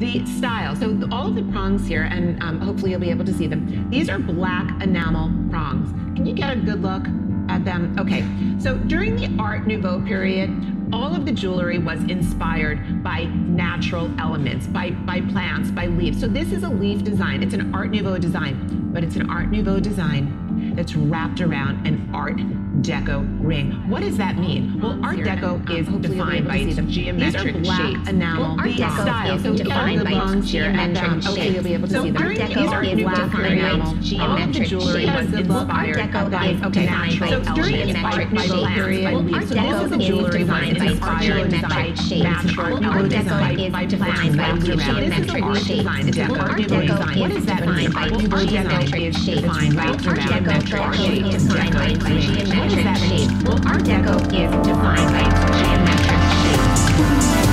The style, so all of the prongs here, and hopefully you'll be able to see them. These are black enamel prongs. Can you get a good look at them? Okay, so during the Art Nouveau period, all of the jewelry was inspired by natural elements, by plants, by leaves. So this is a leaf design. It's an Art Nouveau design, but it's an Art Nouveau design that's wrapped around an Art Deco ring. What does that mean? Well, Art Deco is defined by its geometric shapes. Enamel Art Deco is defined by its geometric shapes. You'll be able to see them. Art Deco is defined by its geometric jewelry was inspired by natural elements, by plants, Art Deco is defined by its geometric shapes. Art Deco is defined by its geometric shapes. Art Deco what does that mean? Art Deco is defined by its geometric shapes. What does that mean? Well, Art Deco is defined by its geometric shapes.